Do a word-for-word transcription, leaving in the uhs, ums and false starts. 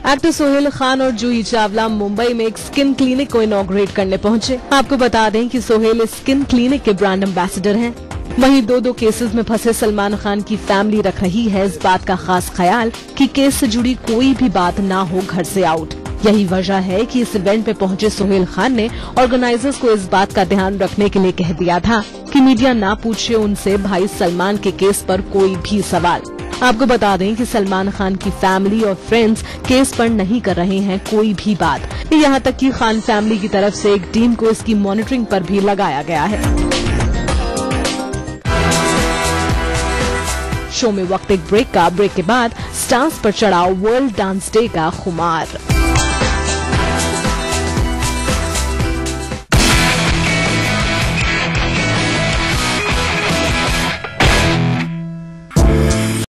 Actor Sohail Khan और जूही चावला मुंबई में एक स्किन क्लिनिक को इनॉग्रेट करने पहुंचे। आपको बता दें कि सोहेल स्किन क्लिनिक के ब्रांड एम्बेसडर हैं। वहीं दो दो केसेस में फंसे सलमान खान की फैमिली रख रही है इस बात का खास ख्याल कि केस से जुड़ी कोई भी बात ना हो घर से आउट। यही वजह है कि इस इवेंट पे पहुंचे सोहेल खान ने ऑर्गेनाइजर्स को इस बात का ध्यान रखने के लिए कह दिया था कि मीडिया ना पूछे उनसे भाई सलमान के केस पर कोई भी सवाल। आपको बता दें कि सलमान खान की फैमिली और फ्रेंड्स केस पर नहीं कर रहे हैं कोई भी बात। यहाँ तक कि खान फैमिली की तरफ से एक टीम को इसकी मॉनिटरिंग पर भी लगाया गया है। शो में वक्त एक ब्रेक का। ब्रेक के बाद स्टार्स पर चढ़ा वर्ल्ड डांस डे का खुमार।